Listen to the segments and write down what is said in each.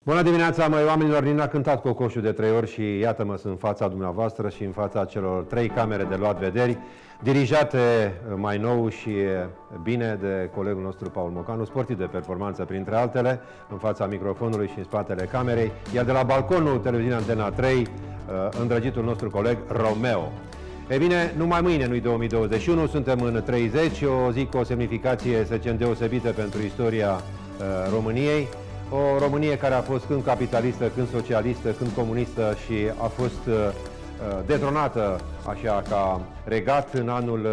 Bună dimineața, măi oamenilor! Nina a cântat cocoșul de 3 ori și iată-mă sunt în fața dumneavoastră și în fața celor 3 camere de luat vederi, dirijate mai nou și bine de colegul nostru Paul Mocanu, sportiv de performanță printre altele, în fața microfonului și în spatele camerei, iar de la balconul televiziunii Antena 3, îndrăgitul nostru coleg Romeo. E bine, numai mâine, nu-i 2021, suntem în 30, o zi cu o semnificație, să zicem, deosebită pentru istoria României. O Românie care a fost când capitalistă, când socialistă, când comunistă și a fost detronată așa ca regat în anul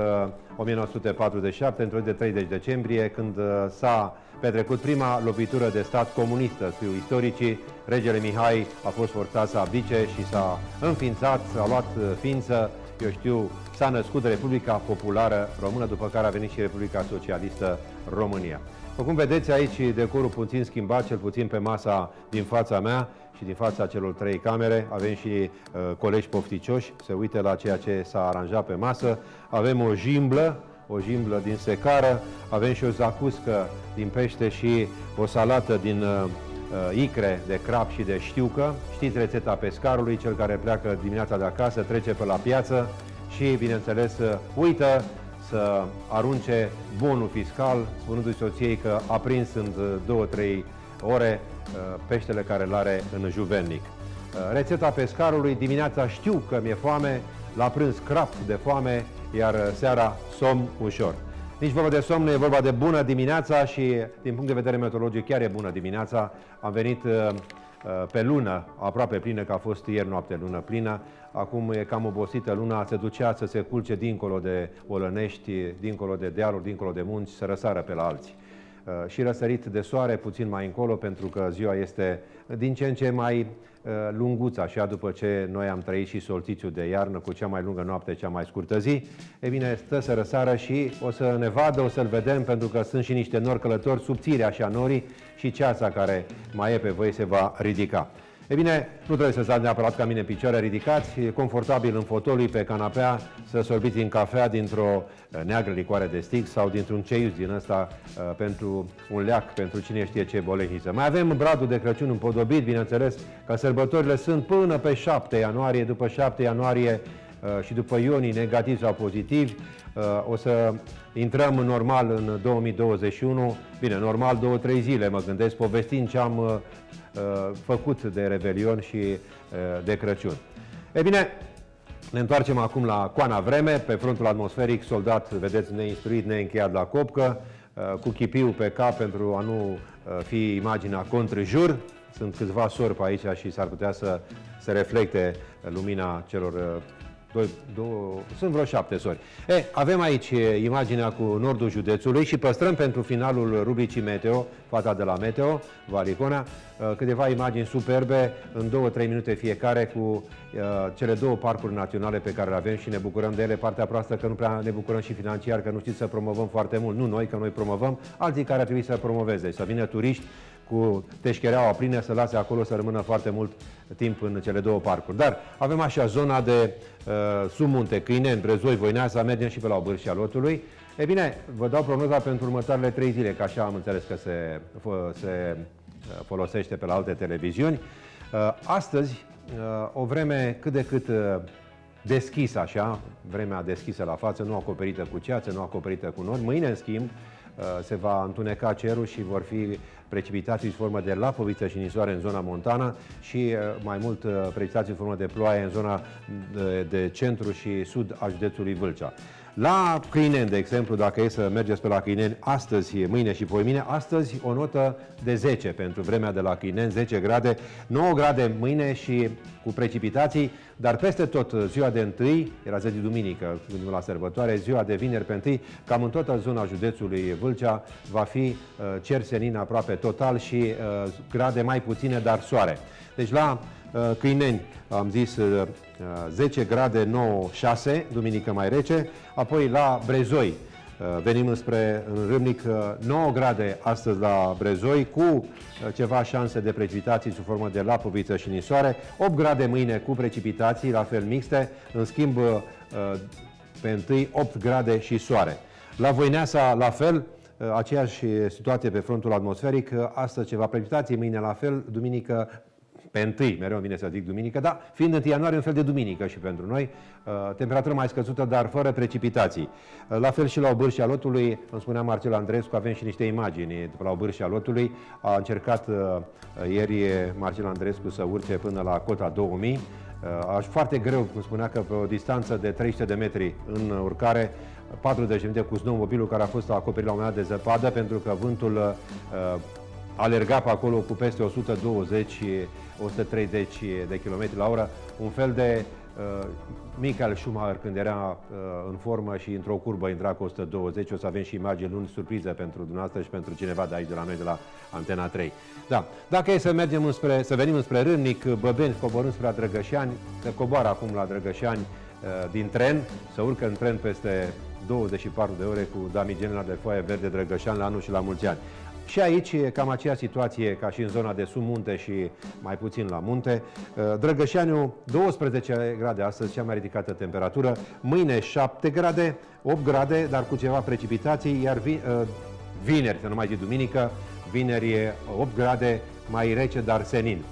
1947, într-o zi de 30 decembrie, când s-a petrecut prima lovitură de stat comunistă. Scriu istoricii, regele Mihai a fost forțat să abdice și s-a înființat, a luat ființă, eu știu, s-a născut Republica Populară Română, după care a venit și Republica Socialistă România. După cum vedeți aici, decorul puțin schimbat, cel puțin pe masa din fața mea și din fața celor 3 camere. Avem și colegi pofticioși, se uită la ceea ce s-a aranjat pe masă. Avem o jimblă din secară, avem și o zacuscă din pește și o salată din icre de crab și de știucă. Știți rețeta pescarului, cel care pleacă dimineața de acasă, trece pe la piață și, bineînțeles, uită să arunce bonul fiscal, spunându-i soției că a prins în 2-3 ore peștele care l-are în juvelnic. Rețeta pescarului: dimineața știu că mi-e foame, la prânz crap de foame, iar seara somn ușor. Nici vorba de somn, nu e vorba de bună dimineața și, din punct de vedere meteorologic, chiar e bună dimineața. Am venit pe lună, aproape plină, că a fost ieri noapte lună plină. Acum e cam obosită luna, se ducea să se culce dincolo de Olănești, dincolo de dealuri, dincolo de munți, să răsară pe la alții. Și răsărit de soare puțin mai încolo, pentru că ziua este din ce în ce mai lunguță, așa, după ce noi am trăit și solstițiul de iarnă cu cea mai lungă noapte, cea mai scurtă zi. E bine, stă să răsară și o să ne vadă, o să-l vedem, pentru că sunt și niște nori călători subțiri, așa, norii, și ceața care mai e pe voi se va ridica. E bine, nu trebuie să stați neapărat ca mine în picioare ridicați, confortabil în fotolii, pe canapea, să sorbiți în cafea dintr-o neagră licoare de stic sau dintr-un ceius din ăsta pentru un leac, pentru cine știe ce bolehniță. Mai avem bradul de Crăciun împodobit, bineînțeles, că sărbătorile sunt până pe 7 ianuarie, după 7 ianuarie și după ionii negativi sau pozitivi, o să intrăm normal în 2021, bine, normal 2-3 zile, mă gândesc, povestind ce am făcut de Revelion și de Crăciun. E bine, ne întoarcem acum la coana vreme, pe frontul atmosferic, soldat, vedeți, neinstruit, neîncheiat la copcă, cu chipiu pe cap pentru a nu fi imaginea contre-jur. Sunt câțiva sori pe aici și s-ar putea să se reflecte lumina celor sunt vreo 7 sori. Avem aici imaginea cu nordul județului și păstrăm pentru finalul rubricii Meteo, fata de la Meteo, Valicona, câteva imagini superbe în 2-3 minute fiecare cu cele 2 parcuri naționale pe care le avem și ne bucurăm de ele. Partea proastă că nu prea ne bucurăm și financiar, că nu știți să promovăm foarte mult. Nu noi, că noi promovăm, alții care ar trebui să promoveze, să vină turiști cu teșchereaua plină, să lase acolo să rămână foarte mult timp în cele 2 parcuri. Dar avem așa zona de submunte, Câineni, Brezoi, Voineasa, mergem și pe la Bârșia Lotului. E bine, vă dau prognoza pentru următoarele 3 zile, că așa am înțeles că se folosește pe la alte televiziuni. Astăzi, o vreme cât de cât deschisă, așa, vremea deschisă la față, nu acoperită cu ceață, nu acoperită cu nori. Mâine, în schimb, se va întuneca cerul și vor fi precipitații în formă de lapoviță și nisoare în zona montană și mai mult precipitații în formă de ploaie în zona de centru și sud a județului Vâlcea. La Câineni, de exemplu, dacă e să mergeți pe la Câineni astăzi, mâine și poimine, astăzi o notă de 10 pentru vremea de la Câineni, 10 grade, 9 grade mâine și cu precipitații, dar peste tot ziua de 1, era zi de duminică, gândim la sărbătoare, ziua de vineri pe 1, cam în toată zona județului Vâlcea va fi cer senin aproape total și grade mai puține, dar soare. Deci la Câineni am zis 10 grade, 9, 6, duminică mai rece, apoi la Brezoi venim înspre Râmnic, 9 grade astăzi la Brezoi, cu ceva șanse de precipitații sub formă de lapoviță și nisoare, 8 grade mâine cu precipitații, la fel mixte, în schimb pe 1 8 grade și soare. La Voineasa la fel, aceeași situație pe frontul atmosferic, astăzi ceva precipitații, mâine la fel, duminică pe 1, mereu vine să zic duminică, dar fiind 1 ianuarie un fel de duminică și pentru noi, temperatură mai scăzută, dar fără precipitații. La fel și la Obârșia Lotului, îmi spunea Marcel Andreescu, avem și niște imagini de la Obârșia Lotului. A încercat ieri Marcel Andreescu să urce până la cota 2000. Foarte greu, cum spunea, că pe o distanță de 300 de metri în urcare, 40 de minute cu snowmobilul care a fost acoperit la un moment dat de zăpadă, pentru că vântul alerga pe acolo cu peste 120-130 de km la oră, un fel de Michael Schumacher când era în formă și într-o curbă intra cu 120. O să avem și imagini luni surpriză pentru dumneavoastră și pentru cineva de aici, de la noi, de la Antena 3. Da. Dacă e să mergem să venim înspre Râmnic, Băbeni, coborâm spre Drăgășani, se coboară acum la Drăgășani din tren, să urcă în tren peste 24 de ore cu damigenul de foaie verde Drăgășani la anul și la mulți ani. Și aici e cam aceeași situație ca și în zona de sub munte și mai puțin la munte. Drăgășaniu, 12 grade astăzi, cea mai ridicată temperatură. Mâine 7 grade, 8 grade, dar cu ceva precipitații, iar vineri, să nu mai zic duminică, vineri e 8 grade, mai rece, dar senin.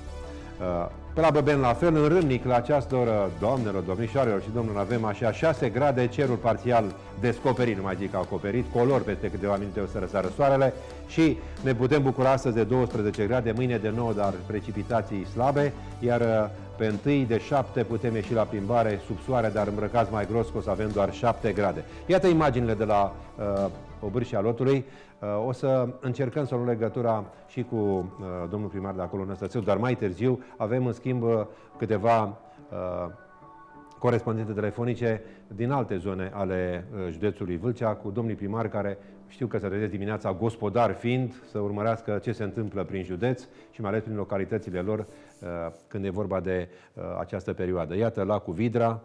Pe la Băbeni la fel, în Râmnic, la această oră, doamnelor, domnișoarelor și domnilor, avem așa 6 grade, cerul parțial descoperit, nu mai zic acoperit, color, peste câteva minute o să răsară soarele și ne putem bucura astăzi de 12 grade, mâine de 9, dar precipitații slabe, iar pe 1 de 7 putem ieși la plimbare sub soare, dar îmbrăcați mai gros, că o să avem doar 7 grade. Iată imaginile de la Obârșia Lotului. O să încercăm să luăm legătura și cu domnul primar de acolo, Năstățeu, dar mai târziu avem în schimb câteva corespondente telefonice din alte zone ale județului Vâlcea, cu domnul primar care știu că se trezesc dimineața gospodar fiind, să urmărească ce se întâmplă prin județ și mai ales prin localitățile lor când e vorba de această perioadă. Iată lacul Vidra,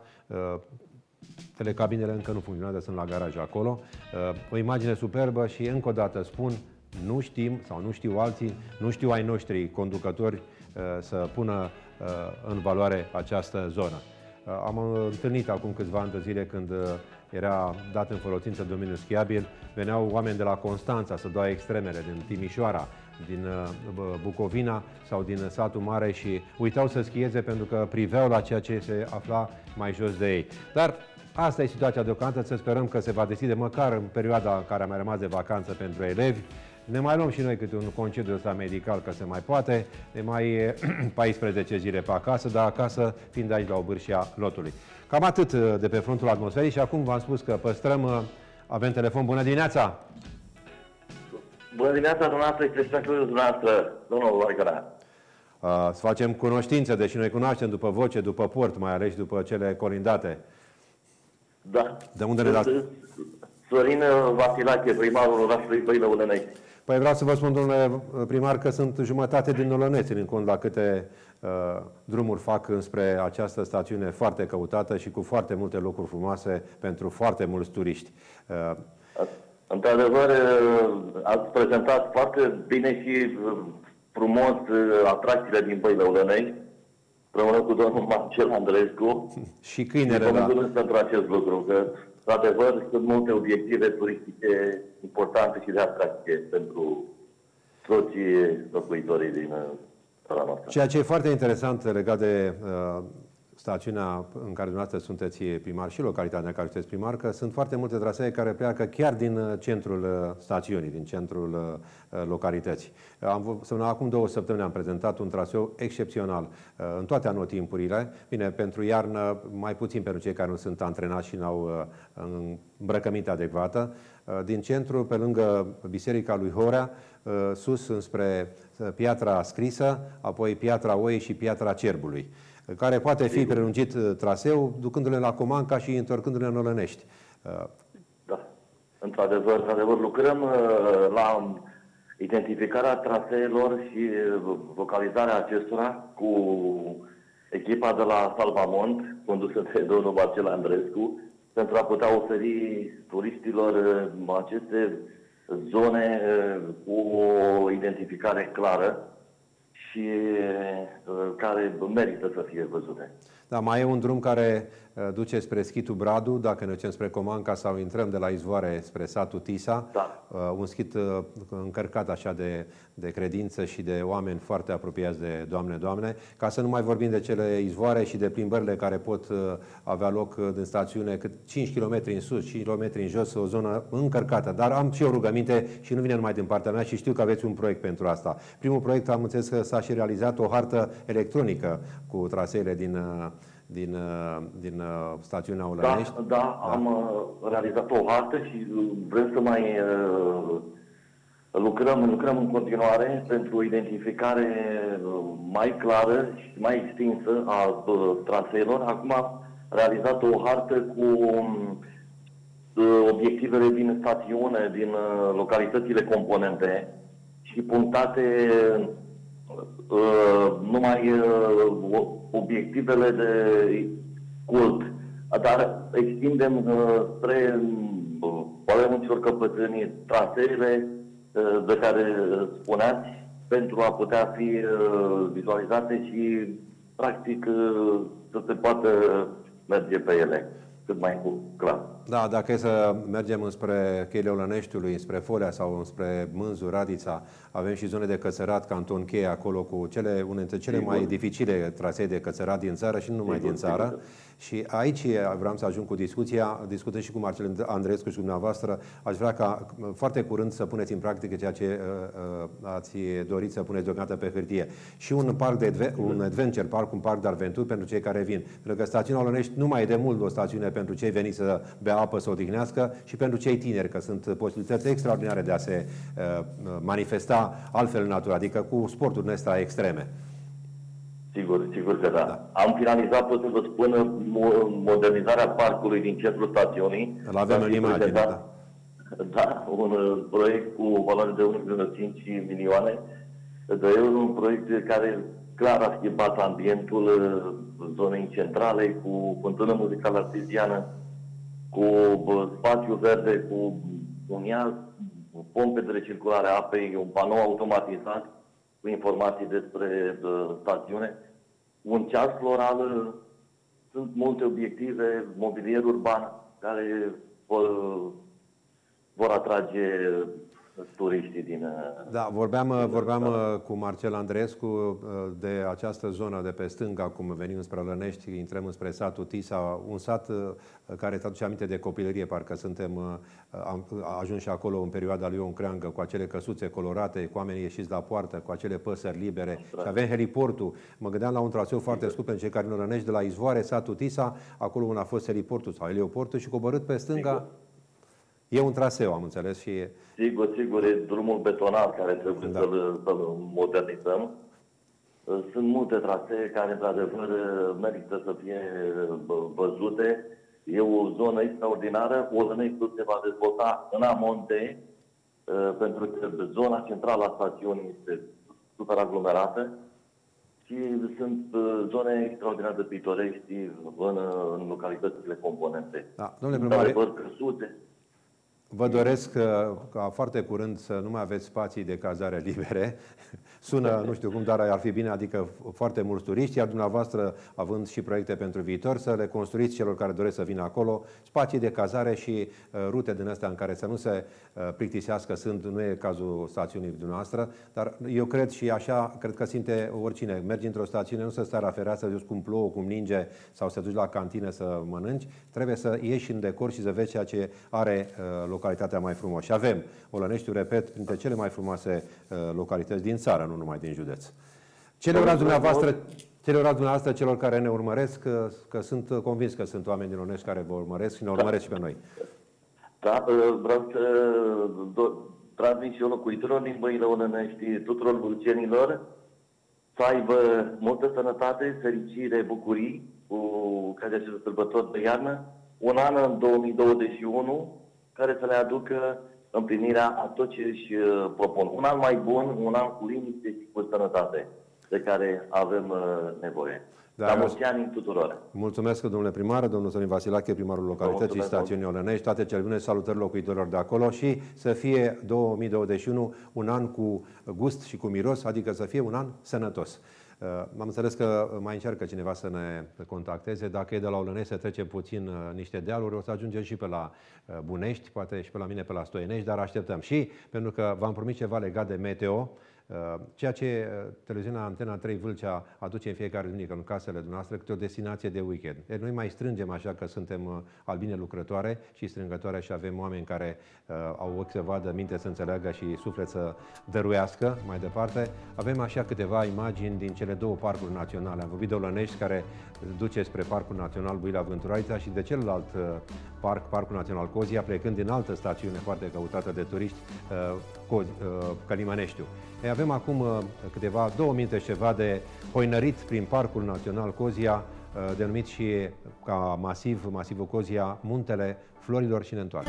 telecabinele încă nu funcționează, sunt la garaj acolo. O imagine superbă și încă o dată spun, nu știm sau nu știu alții, nu știu ai noștri conducători să pună în valoare această zonă. Am întâlnit acum câțiva ani de zile când era dat în folosință domeniul schiabil, veneau oameni de la Constanța să dea extremele, din Timișoara, din Bucovina sau din satul mare și uitau să schieze pentru că priveau la ceea ce se afla mai jos de ei. Dar asta e situația deocamdată, să sperăm că se va deschide măcar în perioada în care a mai rămas de vacanță pentru elevi. Ne mai luăm și noi câte un concediu ăsta medical, că se mai poate, de mai 14 zile pe acasă, dar acasă fiind aici la Obârșia Lotului. Cam atât de pe frontul atmosferii și acum v-am spus că păstrăm, avem telefon. Bună dimineața! Bună dimineața dumneavoastră și respectul dumneavoastră, domnul Vargăra. Să facem cunoștință, deși noi cunoaștem după voce, după port, mai ales după cele colindate. Da. De unde ne dați? Sorin Vasilache, primarul orașului Băile Ulănești. Păi vreau să vă spun, domnule primar, că sunt jumătate din Olăneți, în cont la câte drumuri fac înspre această stațiune foarte căutată și cu foarte multe locuri frumoase pentru foarte mulți turiști. Într-adevăr, ați prezentat foarte bine și frumos atracțiile din Băile Ulănești, împreună cu domnul Marcel Andreescu. Și câinele, da. Pentru acest lucru, că, într-adevăr, sunt multe obiective turistice importante și de atracție pentru toți locuitorii din țara noastră. Ceea ce e foarte interesant legat de stațiunea în care dumneavoastră sunteți primar și localitatea în care sunteți primar, că sunt foarte multe trasee care pleacă chiar din centrul stațiunii, din centrul localității. Acum 2 săptămâni am prezentat un traseu excepțional în toate anotimpurile. Bine, pentru iarnă, mai puțin pentru cei care nu sunt antrenați și n-au îmbrăcăminte adecvată. Din centru, pe lângă Biserica lui Horea, sus înspre Piatra Scrisă, apoi Piatra Oii și Piatra Cerbului, care poate fi prelungit traseu, ducându-le la Comanca și întorcându-le în Olănești. Da, într-adevăr lucrăm la identificarea traseelor și localizarea acestora cu echipa de la Salvamont, condusă de domnul Marcel Andreescu, pentru a putea oferi turiștilor aceste zone cu o identificare clară și care merită să fie văzute. Da, mai e un drum care duce spre Schitul Bradu, dacă ne ducem spre Comanca sau intrăm de la Izvoare spre satul Tisa. Da. Un schit încărcat așa de credință și de oameni foarte apropiați de Doamne, ca să nu mai vorbim de cele izvoare și de plimbările care pot avea loc din stațiune, cât 5 km în sus, 5 km în jos, o zonă încărcată. Dar am și o rugăminte și nu vine numai din partea mea și știu că aveți un proiect pentru asta. Primul proiect, am înțeles că s-a și realizat o hartă electronică cu traseele din stațiunea Olănești. Da, am realizat o hartă și vrem să mai lucrăm în continuare pentru o identificare mai clară și mai extinsă a traseelor. Acum am realizat o hartă cu obiectivele din stațiune, din localitățile componente și punctate numai obiectivele de cult, dar extindem spre Valea Munților Căpățânii traseele de care spuneați pentru a putea fi vizualizate și practic să se poată merge pe ele cât mai clar. Da, dacă e să mergem înspre cheile Olăneștiului, spre Folea sau înspre Mânzu, Radița, avem și zone de cățărat, Canton Cheie, acolo cu une dintre cele mai dificile trasee de cățărat din țară și nu numai din țară. Și aici vreau să ajung cu discuția, discutând și cu Marcel Andreescu și cu dumneavoastră. Aș vrea ca foarte curând să puneți în practică ceea ce ați dorit să puneți deocamdată pe hârtie. Și un parc un adventure park, un parc de adventură pentru cei care vin. Pentru că stațiunea Olănești nu mai e de mult o stațiune pentru cei veniți să bea apă, să odihnească, și pentru cei tineri, că sunt posibilități extraordinare de a se manifesta altfel în natură, adică cu sporturi astea extreme. Sigur că da. Am finalizat, pot să vă spun, modernizarea parcului din centrul stațiunii. Îl avem în imagine, da. Da, un proiect cu valoare de 1,5 milioane de euro, un proiect care clar a schimbat ambientul zonei centrale, cu fântână muzicală artiziană, cu spațiu verde, cu un iaz, pompe de recirculare a apei, un panou automatizat cu informații despre stațiune, un ceas floral, sunt multe obiective, mobilier urban care vor atrage turiștii din... Da, vorbeam cu Marcel Andreescu de această zonă de pe stânga, cum venim spre Olănești, intrăm spre satul Tisa, un sat care îți aduce aminte de copilărie, parcă am ajuns și acolo în perioada lui Ion Creangă, cu acele căsuțe colorate, cu oamenii ieșiți la poartă, cu acele păsări libere. Și avem heliportul. Mă gândeam la un traseu foarte scurt pentru cei care nu Olănești, de la Izvoare, satul Tisa, acolo unde a fost heliportul sau helioportul și coborât pe stânga. E un traseu, am înțeles, și... Sigur, e drumul betonat care trebuie să-l modernizăm. Sunt multe trasee care, într-adevăr, merită să fie văzute. E o zonă extraordinară. Olăneștiul se va dezvolta în amonte, pentru că zona centrală a stațiunii este super aglomerată și sunt zone extraordinar de pitorești în localitățile componente. Da, domnule primar, căsute. vă doresc ca foarte curând să nu mai aveți spații de cazare libere. Sună, nu știu cum, dar ar fi bine, adică foarte mulți turiști, iar dumneavoastră, având și proiecte pentru viitor, să le construiți celor care doresc să vină acolo spații de cazare și rute din astea în care să nu se plictisească, nu e cazul stațiunii dumneavoastră, dar eu cred și așa, cred că simte oricine. Mergi într-o stațiune, nu să stai la fereastră, să duci cum plouă, cum ninge, sau să duci la cantină să mănânci, trebuie să ieși în decor și să vezi ceea ce are localitatea mai frumoasă. Și avem Olăneștiul, repet, printre cele mai frumoase localități din țară, nu numai din județ. Celor dumneavoastră, celor care ne urmăresc, că sunt convins că sunt oameni din Olănești care vă urmăresc și ne urmăresc și pe noi. Da, vreau să transmit și eu locuitorilor din Băile Olănești, tuturor lucenilor, să aibă multă sănătate, fericire, bucurii cu aceste sărbători de iarnă, un an în 2021 care să le aducă împlinirea a tot ce își propun. Un an mai bun, un an cu liniște și cu sănătate de care avem nevoie. La mulți ani tuturor! Mulțumesc, domnule primar, domnul Sorin Vasilache, primarul localității stațiunii Olănești, toate cele bune, salutări locuitorilor de acolo și să fie 2021 un an cu gust și cu miros, adică să fie un an sănătos. Am înțeles că mai încearcă cineva să ne contacteze. Dacă e de la Olănești să trecem puțin niște dealuri, o să ajungem și pe la Bunești, poate și pe la mine pe la Stoienești, dar așteptăm. Și pentru că v-am promis ceva legat de meteo, ceea ce televiziunea Antena 3 Vâlcea aduce în fiecare duminică în casele dumneavoastră câte o destinație de weekend. Noi mai strângem așa că suntem albine lucrătoare și strângătoare și avem oameni care au ochi să vadă, minte să înțeleagă și suflet să dăruiască mai departe. Avem așa câteva imagini din cele două parcuri naționale. Am vorbit de Olănești, care duce spre Parcul Național Buila Vânturarița, și de celălalt parc, Parcul Național Cozia, plecând din altă stațiune foarte căutată de turiști, Călimăneștiul. Avem acum câteva 2 minute și ceva de hoinărit prin Parcul Național Cozia, denumit și ca masivul Cozia, Muntele Florilor, și ne întoarcem.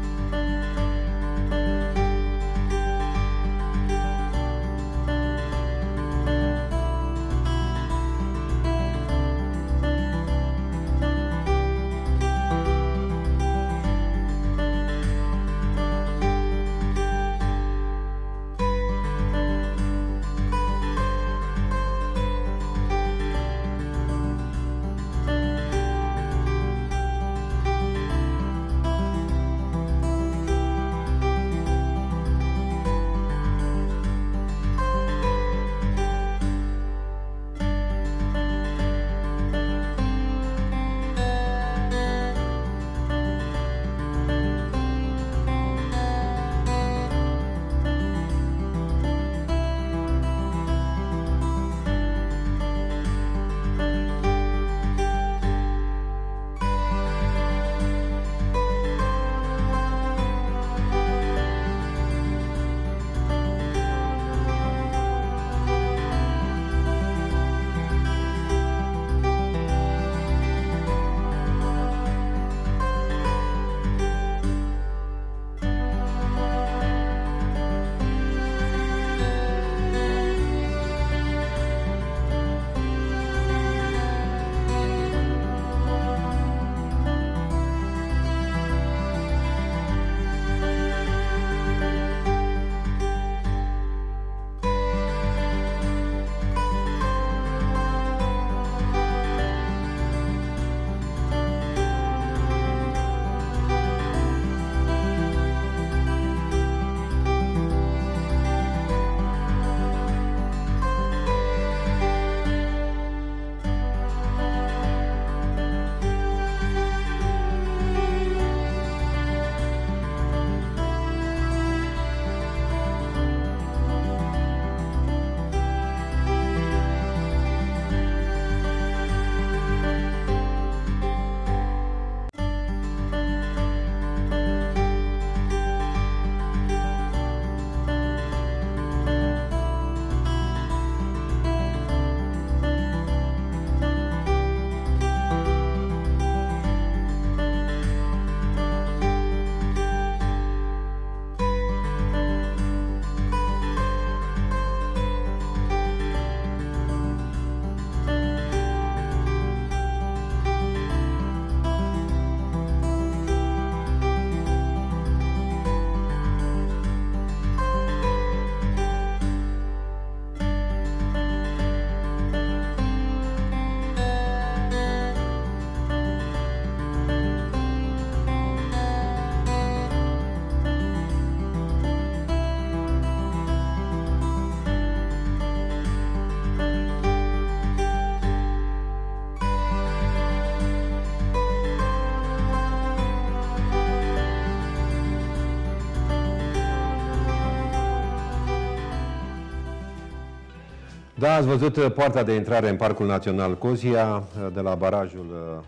Da, ați văzut poarta de intrare în Parcul Național Cozia, de la barajul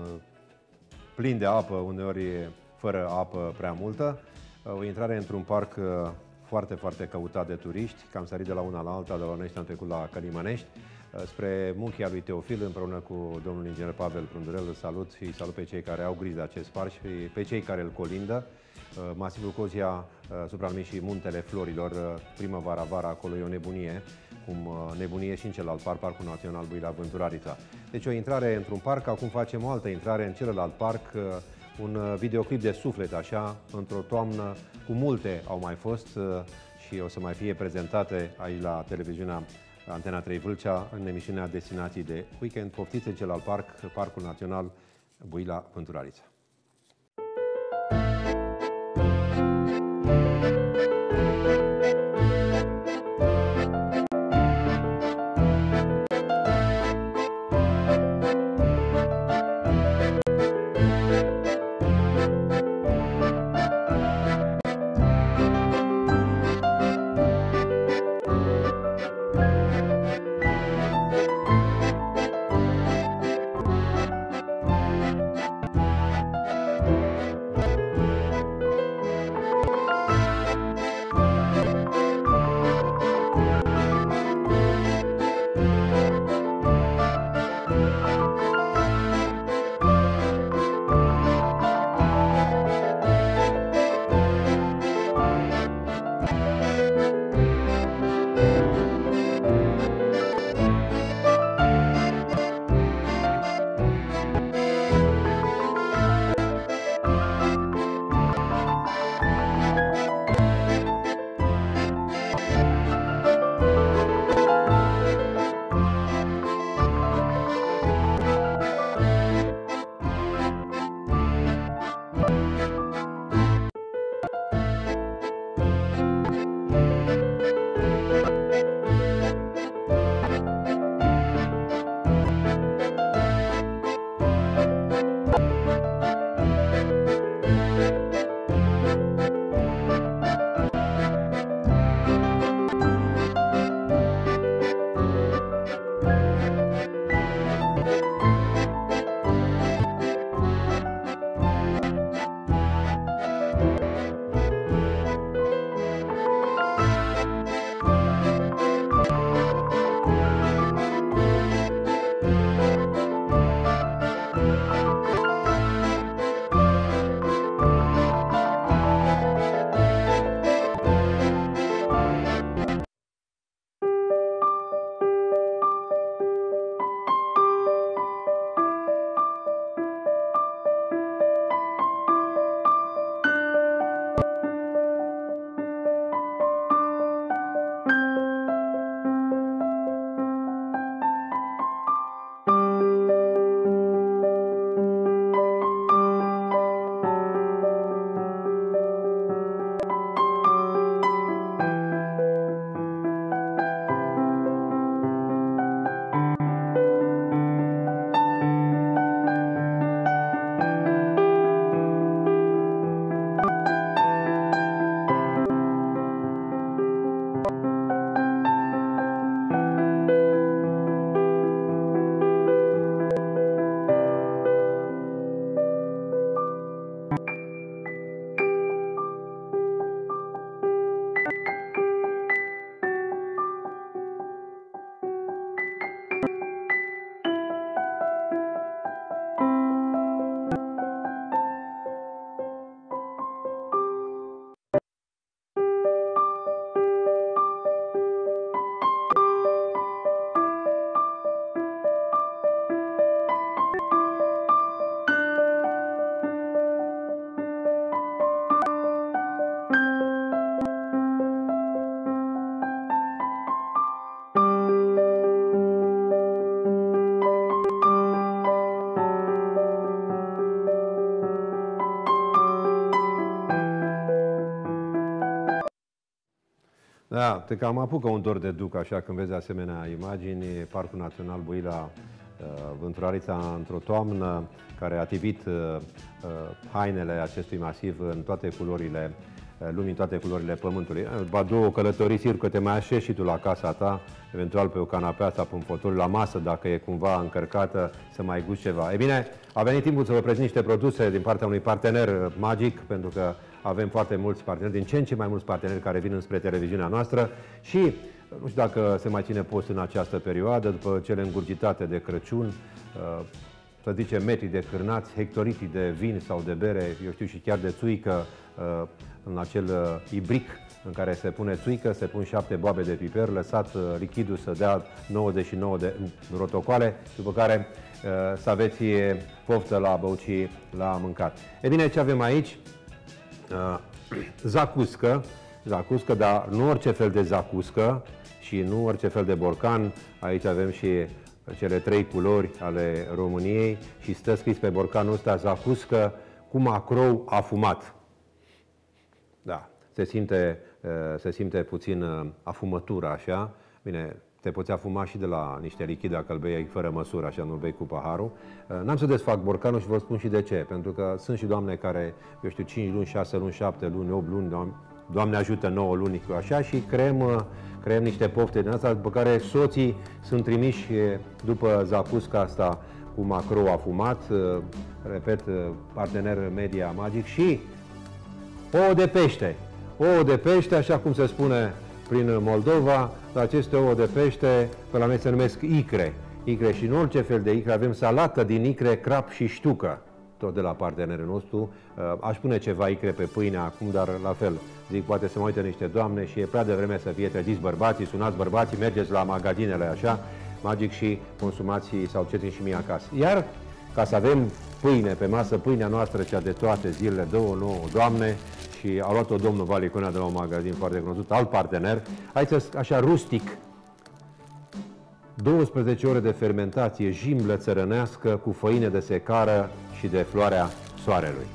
plin de apă, uneori fără apă prea multă. O intrare într-un parc foarte, foarte căutat de turiști, că am sărit de la una la alta, de la Olănești am trecut la Călimănești, spre Munchia lui Teofil, împreună cu domnul inginer Pavel Prundurel. Îl salut și salut pe cei care au grijă de acest parc și pe cei care îl colindă. Masivul Cozia, supranumit și Muntele Florilor, primăvara, vara, acolo e o nebunie, cum nebunie și în celălalt parc, Parcul Național Buila Vânturarița. Deci o intrare într-un parc, acum facem o altă intrare în celălalt parc, un videoclip de suflet, așa, într-o toamnă, cu multe au mai fost și o să mai fie prezentate aici la televiziunea Antena 3 Vâlcea, în emisiunea Destinații de Weekend. Poftiți în celălalt parc, Parcul Național Buila-Vânturarița. Da, te cam apucă un dor de duc, așa, când vezi asemenea imagini. Parcul Național Buila Vânturarița într-o toamnă care a tivit hainele acestui masiv în toate culorile lumii, în toate culorile pământului. Ba două călătorii, sigur că te mai așezi și tu la casa ta, eventual pe o canapea sau pe un fotoliu, la masă, dacă e cumva încărcată, să mai gusti ceva. E bine, a venit timpul să vă prezint niște produse din partea unui partener magic, pentru că avem foarte mulți parteneri, din ce în ce mai mulți parteneri care vin înspre televiziunea noastră și nu știu dacă se mai ține post în această perioadă, după cele îngurgitate de Crăciun. să zicem, metri de cârnați, hectolitri de vin sau de bere, eu știu, și chiar de țuică, în acel ibric în care se pune țuică, se pun 7 boabe de piper, lăsat lichidul să dea 99 de rotocoale, după care să aveți poftă la băut și la mâncat. E bine, ce avem aici? Zacuscă, dar nu orice fel de zacuscă și nu orice fel de borcan. Aici avem și cele 3 culori ale României și stă scris pe borcanul ăsta zacuscă cu macrou afumat. Da, se simte puțin afumătura, așa. Bine, te poți afuma și de la niște lichid dacă îl bei fără măsură, așa, nu-l bei cu paharul. N-am să desfac borcanul și vă spun și de ce. Pentru că sunt și doamne care, eu știu, 5 luni, 6 luni, 7 luni, 8 luni, Doamne ajută, 9 luni, așa, și creăm niște pofte din asta, după care soții sunt trimiși după zacusca asta cu macrou afumat, repet, partener Media Magic, și ouă de pește. Ouă de pește, așa cum se spune prin Moldova, dar aceste ouă de pește, pe la noi se numesc icre. Icre, și nu orice fel de icre, avem salată din icre, crap și ștucă, tot de la partenerul nostru. Aș pune ceva icre pe pâine acum, dar la fel, zic, poate să mă uită niște doamne și e prea devreme să fie treziți bărbații, sunați bărbații, mergeți la magazinele așa, Magic, și consumați sau ceți și mie acasă. Iar ca să avem pâine pe masă, pâinea noastră, cea de toate zilele, 2 doamne, și a luat-o domnul Valicona de la un magazin foarte cunoscut, alt partener, aici așa rustic, 12 ore de fermentație, jimblă țărănească cu făină de secară și de floarea soarelui.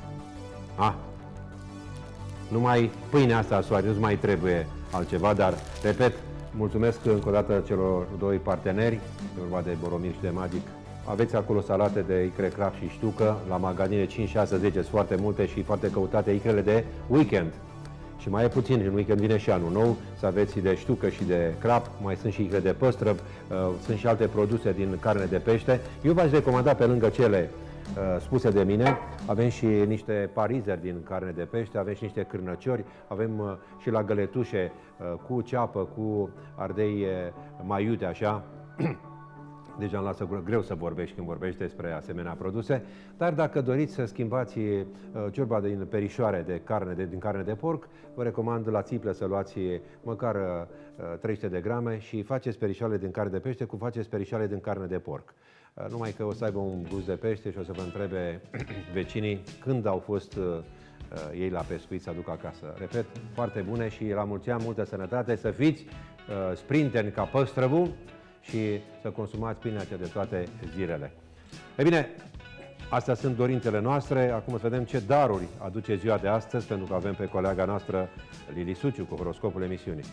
Numai pâinea asta a soarelui, nu mai trebuie altceva, dar, repet, mulțumesc încă o dată celor 2 parteneri, vorba de Boromir și de Magic. Aveți acolo salate de icre, crap și ștucă, la magazine 5, 6, 10, sunt foarte multe și foarte căutate icrele de weekend. Și mai e puțin, în weekend vine și anul nou, să aveți de ștucă și de crap, mai sunt și icre de păstrăv, sunt și alte produse din carne de pește. Eu v-aș recomanda, pe lângă cele spuse de mine, avem și niște parizeri din carne de pește, avem și niște cârnăciori, avem și la găletușe cu ceapă, cu ardei mai iute, așa. Deja îmi lasă greu să vorbești când vorbești despre asemenea produse, dar dacă doriți să schimbați ciorba din perișoare de carne, din carne de porc, vă recomand la țiplă să luați măcar 300 de grame și faceți perișoare din carne de pește cu faceți perișoare din carne de porc. Numai că o să aibă un gust de pește și o să vă întrebe vecinii când au fost ei la pescuit să aduc acasă. Repet, foarte bune și la mulți ani, multă sănătate, să fiți sprinteri ca păstrăvul și să consumați pâinea de toate zilele. E bine, astea sunt dorințele noastre. Acum să vedem ce daruri aduce ziua de astăzi, pentru că avem pe colega noastră Lili Suciu cu horoscopul emisiunii.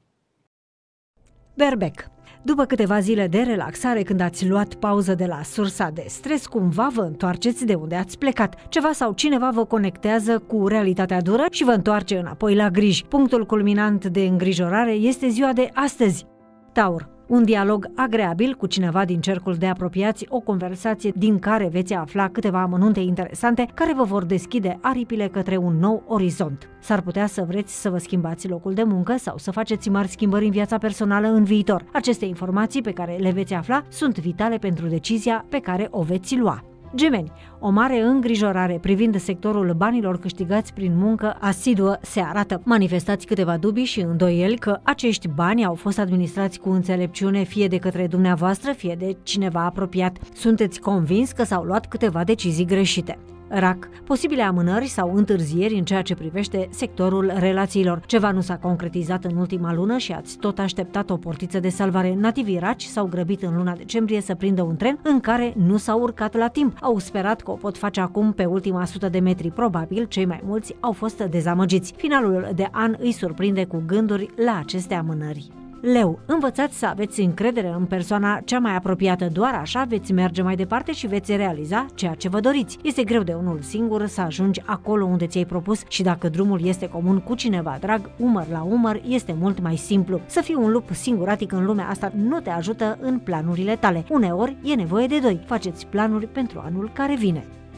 Berbec. După câteva zile de relaxare, când ați luat pauză de la sursa de stres, cumva vă întoarceți de unde ați plecat. Ceva sau cineva vă conectează cu realitatea dură și vă întoarce înapoi la griji. Punctul culminant de îngrijorare este ziua de astăzi. Taur. Un dialog agreabil cu cineva din cercul de apropiați, o conversație din care veți afla câteva amănunte interesante care vă vor deschide aripile către un nou orizont. S-ar putea să vreți să vă schimbați locul de muncă sau să faceți mari schimbări în viața personală în viitor. Aceste informații pe care le veți afla sunt vitale pentru decizia pe care o veți lua. Gemeni. O mare îngrijorare privind sectorul banilor câștigați prin muncă asiduă se arată. Manifestați câteva dubii și îndoieli că acești bani au fost administrați cu înțelepciune fie de către dumneavoastră, fie de cineva apropiat. Sunteți convins că s-au luat câteva decizii greșite. Rac. Posibile amânări sau întârzieri în ceea ce privește sectorul relațiilor. Ceva nu s-a concretizat în ultima lună și ați tot așteptat o portiță de salvare. Nativii raci s-au grăbit în luna decembrie să prindă un tren în care nu s-au urcat la timp. Au sperat că o pot face acum pe ultima 100 de metri. Probabil, cei mai mulți au fost dezamăgiți. Finalul de an îi surprinde cu gânduri la aceste amânări. Leu, învățați să aveți încredere în persoana cea mai apropiată, doar așa veți merge mai departe și veți realiza ceea ce vă doriți. Este greu de unul singur să ajungi acolo unde ți-ai propus și dacă drumul este comun cu cineva drag, umăr la umăr, este mult mai simplu. Să fii un lup singuratic în lumea asta nu te ajută în planurile tale. Uneori e nevoie de doi. Faceți planuri pentru anul care vine.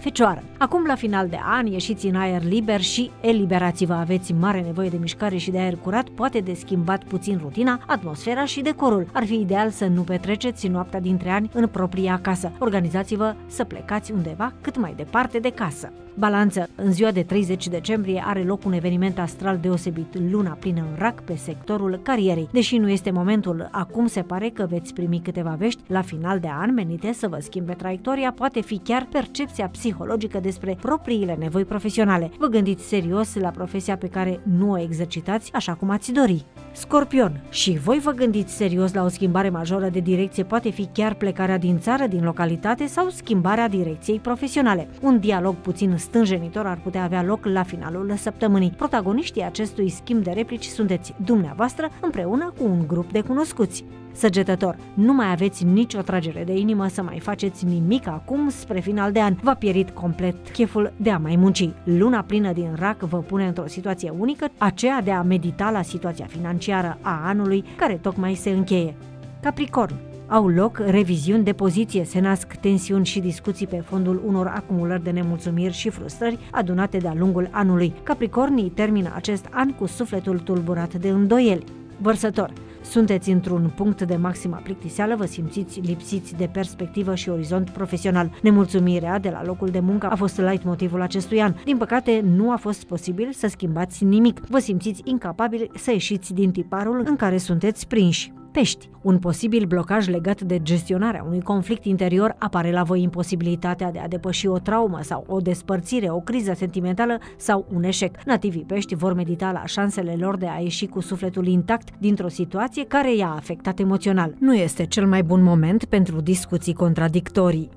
fecioară. Acum, la final de an, ieșiți în aer liber și eliberați-vă. Aveți mare nevoie de mișcare și de aer curat, poate de schimbat puțin rutina, atmosfera și decorul. Ar fi ideal să nu petreceți noaptea dintre ani în propria casă. Organizați-vă să plecați undeva cât mai departe de casă. Balanță. În ziua de 30 decembrie are loc un eveniment astral deosebit, luna plină în Rac pe sectorul carierei. Deși nu este momentul, acum se pare că veți primi câteva vești la final de an menite să vă schimbe traiectoria, poate fi chiar percepția psihologică despre propriile nevoi profesionale. Vă gândiți serios la profesia pe care nu o exercitați așa cum ați dori. Scorpion. Și voi vă gândiți serios la o schimbare majoră de direcție, poate fi chiar plecarea din țară, din localitate sau schimbarea direcției profesionale. Un dialog puțin stânjenitor ar putea avea loc la finalul săptămânii. Protagoniștii acestui schimb de replici sunteți dumneavoastră împreună cu un grup de cunoscuți. Săgetător. Nu mai aveți nicio tragere de inimă să mai faceți nimic acum spre final de an. V-a pierit complet cheful de a mai munci. Luna plină din Rac vă pune într-o situație unică, aceea de a medita la situația financiară a anului care tocmai se încheie. Capricorn. Au loc reviziuni de poziție, se nasc tensiuni și discuții pe fondul unor acumulări de nemulțumiri și frustrări adunate de-a lungul anului. Capricornii termină acest an cu sufletul tulburat de îndoieli. Vărsător. Sunteți într-un punct de maximă plictiseală, vă simțiți lipsiți de perspectivă și orizont profesional. Nemulțumirea de la locul de muncă a fost leitmotivul acestui an. Din păcate, nu a fost posibil să schimbați nimic. Vă simțiți incapabili să ieșiți din tiparul în care sunteți prinși. Pești. Un posibil blocaj legat de gestionarea unui conflict interior, apare la voi imposibilitatea de a depăși o traumă sau o despărțire, o criză sentimentală sau un eșec. Nativii pești vor medita la șansele lor de a ieși cu sufletul intact dintr-o situație care i-a afectat emoțional. Nu este cel mai bun moment pentru discuții contradictorii.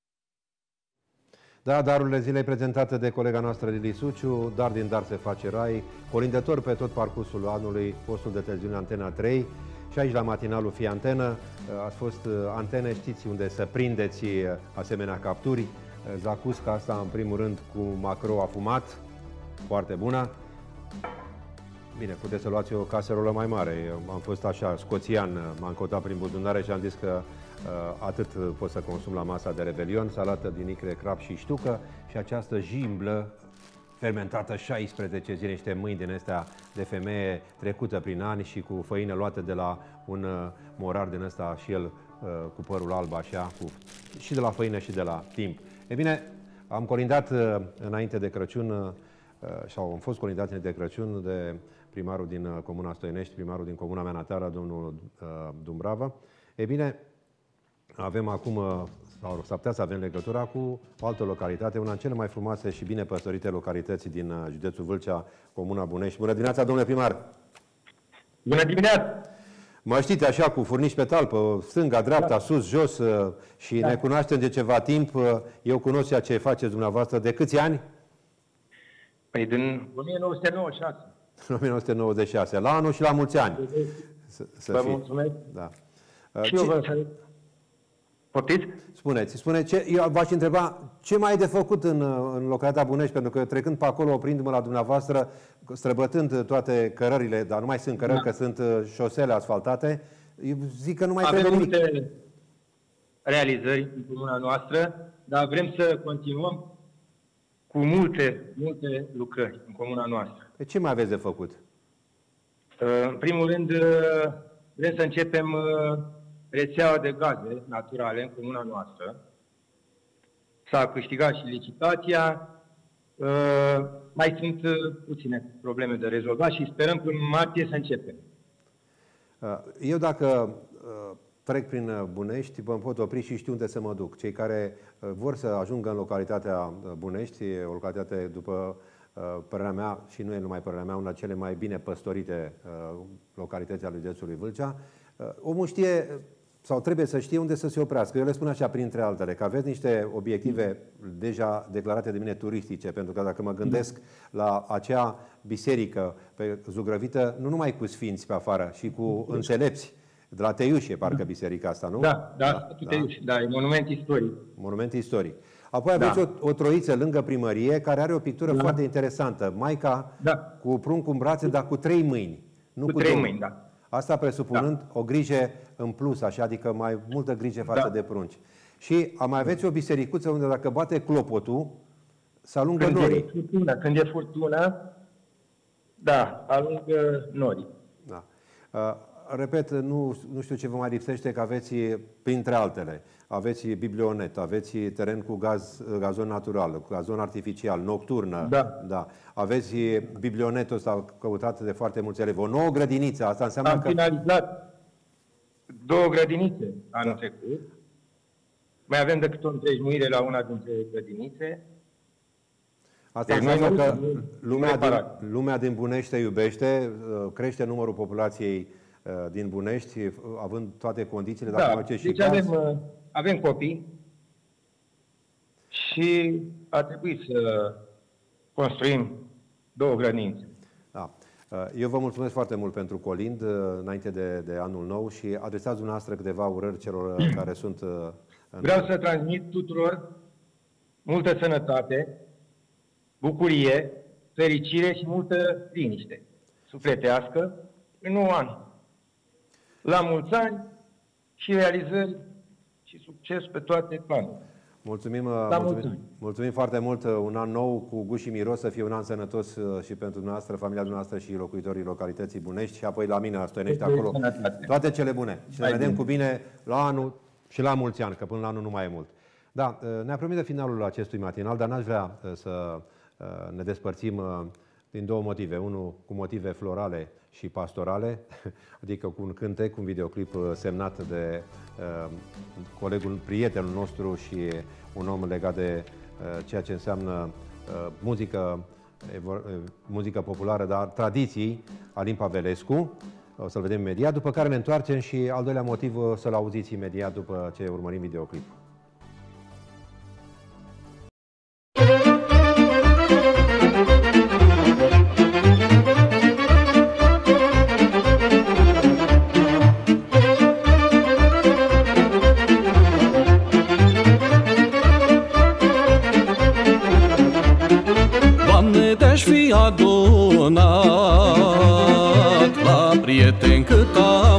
Da, darurile zilei prezentate de colega noastră Lili Suciu, dar din dar se face rai, colindător pe tot parcursul anului, postul de televiziune Antena 3, și aici la matinalul Fii Antenă, ați fost antene, știți unde să prindeți asemenea capturi. Zacusca asta, în primul rând, cu macro afumat, foarte bună. Bine, puteți să luați o caserolă mai mare. Eu am fost așa, scoțian, m-am căutat prin buzunare și am zis că atât pot să consum la masa de revelion, salată din icre, crab și ștucă și această jimblă fermentată 16 zile, niște mâini din astea de femeie trecută prin ani și cu făină luată de la un morar din ăsta și el cu părul alb așa, și de la făină și de la timp. E bine, am colindat înainte de Crăciun, sau am fost colindat înainte de Crăciun de primarul din Comuna Stoinești, primarul din Comuna mea natală, domnul Dumbrava. E bine, avem acum, sau s-ar putea să avem legătura cu o altă localitate, una din cele mai frumoase și bine păstorite localități din județul Vâlcea, Comuna Bunești. Bună dimineața, domnule primar! Bună dimineața! Mă știți așa, cu furnici pe talpă, stânga, dreapta, da, sus, jos și da, ne cunoaștem de ceva timp. Eu cunosc ceea ce faceți dumneavoastră. De câți ani? Păi din 1996. 1996. La anul și la mulți ani. Vă mulțumesc. Da. Și eu vă salut. Poftiți? Spuneți, eu v-aș întreba ce mai e de făcut în localitatea Bunești, pentru că trecând pe acolo, oprindu-mă la dumneavoastră, străbătând toate cărările, dar nu mai sunt cărări, da, că sunt șosele asfaltate, eu zic că nu mai trebuie nimic. Avem multe realizări în comuna noastră, dar vrem să continuăm cu multe lucrări în comuna noastră. De ce mai aveți de făcut? În primul rând, vrem să începem rețeaua de gaze naturale în comuna noastră. S-a câștigat și licitația. Mai sunt puține probleme de rezolvat și sperăm până în martie să începem. Eu dacă trec prin Bunești, mă pot opri și știu unde să mă duc. Cei care vor să ajungă în localitatea Bunești, o localitate, după părerea mea, și nu e numai părerea mea, una cele mai bine păstorite localități ale județului Vâlcea, omul știe sau trebuie să știe unde să se oprească. Eu le spun așa, printre altele, că aveți niște obiective deja declarate de mine turistice, pentru că dacă mă gândesc la acea biserică pe zugrăvită, nu numai cu sfinți pe afară, și cu înțelepți, de la Teiușe, parcă biserica asta, nu? Da, Teiușe, da, e monument istoric. Monument istoric. Apoi aveți o troiță lângă primărie care are o pictură foarte interesantă. Maica cu pruncul în brațe, dar cu 3 mâini. Nu cu 3 mâini, da. Asta presupunând o grijă în plus, așa, adică mai multă grijă față de prunci. Și mai aveți o bisericuță unde dacă bate clopotul, Să alungă norii. Când e furtună, da, alungă norii. Da. Repet, nu știu ce vă mai lipsește, că aveți, printre altele, aveți biblionet, aveți teren cu gazon natural, cu gazon artificial, nocturnă. Da. Aveți biblionetul ăsta căutat de foarte mulți elevi. O nouă grădiniță, asta înseamnă Am finalizat 2 grădinițe anul trecut. Mai avem decât o întrejuire la una dintre grădinițe. Asta înseamnă că lumea din Bunești te iubește, crește numărul populației din Bunești, având toate condițiile. Deci avem copii și a trebuit să construim 2 grădinițe. Da. Eu vă mulțumesc foarte mult pentru colind înainte de anul nou și adresați dumneavoastră câteva urări celor care sunt... Vreau să transmit tuturor multă sănătate, bucurie, fericire și multă liniște sufletească în nou an. La mulți ani și realizări și succes pe toate planurile. Mulțumim foarte mult. Un an nou cu gust și miros, să fie un an sănătos și pentru dumneavoastră, familia dumneavoastră și locuitorii localității Bunești și apoi la mine, la Stoienești, acolo. Toate cele bune. Și ne vedem cu bine la anul și la mulți ani, că până la anul nu mai e mult. Da, ne apropiem de finalul acestui matinal, dar n-aș vrea să ne despărțim din 2 motive. Unul cu motive florale și pastorale, adică cu un cântec, un videoclip semnat de colegul, prietenul nostru și un om legat de ceea ce înseamnă muzică populară, dar tradiții, Alin Pavelescu. O să-l vedem imediat, după care ne întoarcem și al doilea motiv să-l auziți imediat după ce urmărim videoclipul. Doamne, te-aș fi adunat la prieteni cât am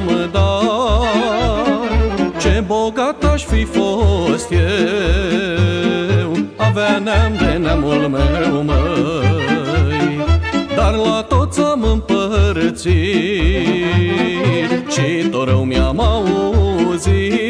dat, ce bogat aș fi fost eu, avea neam de neamul meu, măi. Dar la toți am împărțit și tot rău mi-am auzit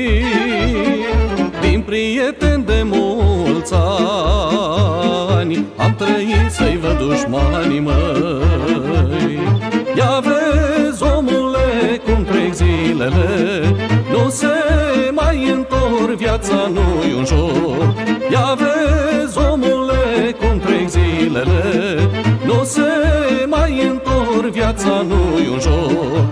din prieteni de mulți ani. Am trăit să-i văd dușmanii, măi. Ia vezi, omule, cum trec zilele, nu se mai întorc, viața nu-i un joc. Ia vezi, omule, cum trec zilele, nu se mai întorc, viața nu-i un joc.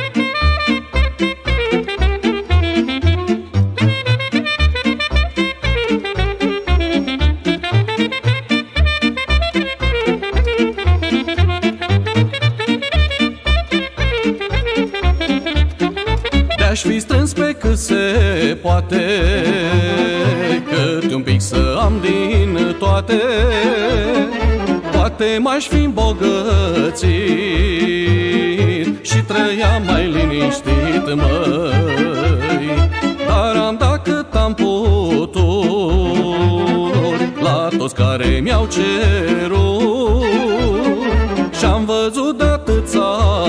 Aș fi strâns pe cât se poate, cât un pic să am din toate, poate m-aș fi îmbogățit și trăiam mai liniștit, măi. Dar am dat cât am putut la toți care mi-au cerut și-am văzut de atâția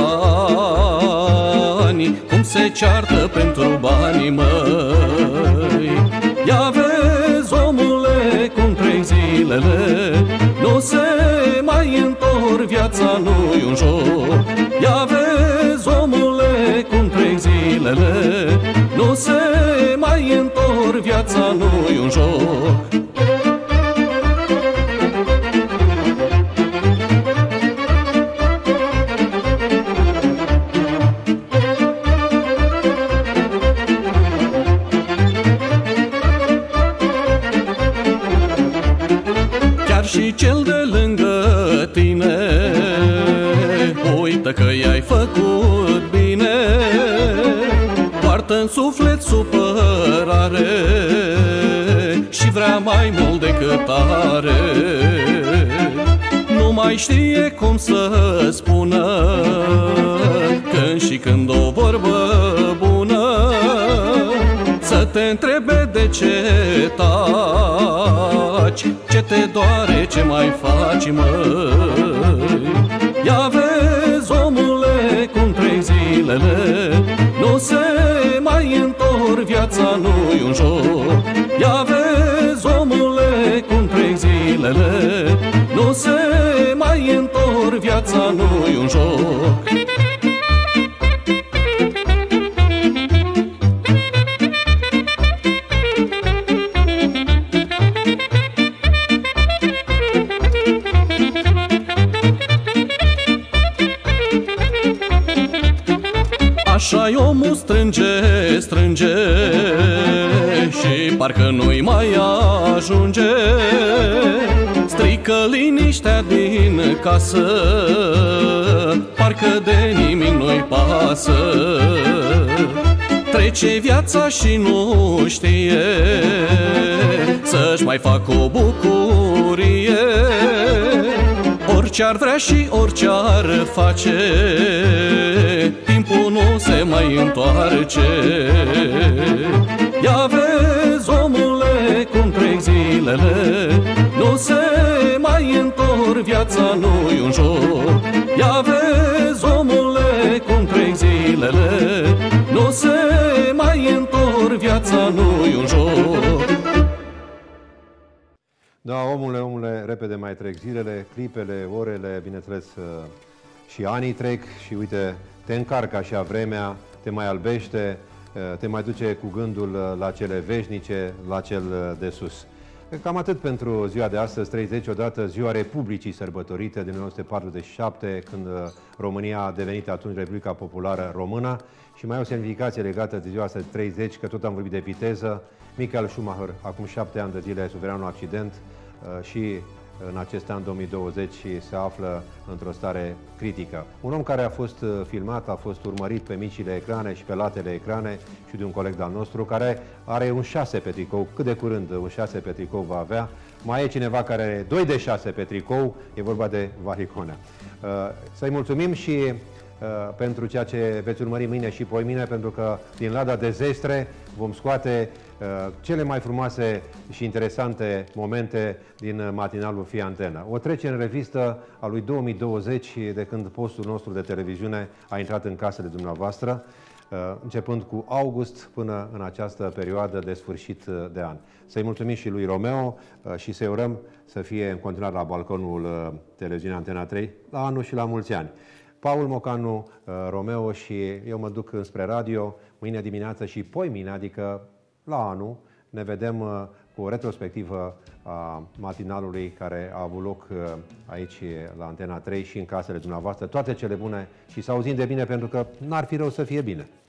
ani cum se ceartă pentru banii, măi. Ia vezi, omule, cum trec zilele, nu se mai întorc, viața nu-i un joc. Ia vezi, omule, cum trec zilele, nu se mai întorc, viața nu-i un joc. Și cel de lângă tine uită că i-ai făcut bine, poartă în suflet supărare și vrea mai mult decât are. Nu mai știe cum să spună când și când o vorbă bună, să te întrebe de ce taci, ce te doare, ce mai faci, măi. Ia vezi, omule, cum trec zilele, nu se mai întorc, viața nu-i un joc. Ia vezi, omule, cum trec zilele, nu se mai întorc, viața nu-i un joc. Așa-i omul strânge, strânge și parcă nu-i mai ajunge. Strică liniștea din casă, parcă de nimic nu-i pasă. Trece viața și nu știe să-și mai facă o bucurie. Orice ar vrea și orice ar face, timpul nu se mai întoarce. Ia vezi, omule, cum trec zilele, nu se mai întorc, viața nu-i un joc. Ia vezi, omule, cum trec zilele, nu se mai întorc, viața nu-i un joc. Da, omule, repede mai trec zilele, clipele, orele, bineînțeles, și anii trec și uite, te încarcă așa vremea, te mai albește, te mai duce cu gândul la cele veșnice, la cel de sus. Cam atât pentru ziua de astăzi, 30, odată ziua Republicii sărbătorită din 1947, când România a devenit atunci Republica Populară Română, și mai o semnificație legată de ziua asta de 30, că tot am vorbit de viteză. Michael Schumacher, acum 7 ani de zile, suferea un accident și în acest an 2020 se află într-o stare critică. Un om care a fost filmat, a fost urmărit pe micile ecrane și pe latele ecrane și de un coleg de-al nostru care are un 6 pe tricou. Cât de curând un 6 pe tricou va avea. Mai e cineva care are 2 de 6 pe tricou, e vorba de Variconea. Să-i mulțumim și pentru ceea ce veți urmări mâine și poimine, pentru că din Lada de Zestre vom scoate cele mai frumoase și interesante momente din matinalul Fie Antenă. O trecere în revistă a lui 2020, de când postul nostru de televiziune a intrat în casele dumneavoastră, începând cu august până în această perioadă de sfârșit de an. Să-i mulțumim și lui Romeo și să-i urăm să fie în continuare la balconul televiziunii Antena 3 la anul și la mulți ani. Paul Mocanu, Romeo și eu mă duc înspre radio. Mâine dimineață și poimine, adică la anul, ne vedem cu o retrospectivă a matinalului care a avut loc aici la Antena 3 și în casele dumneavoastră. Toate cele bune și să auzim de bine, pentru că n-ar fi rău să fie bine.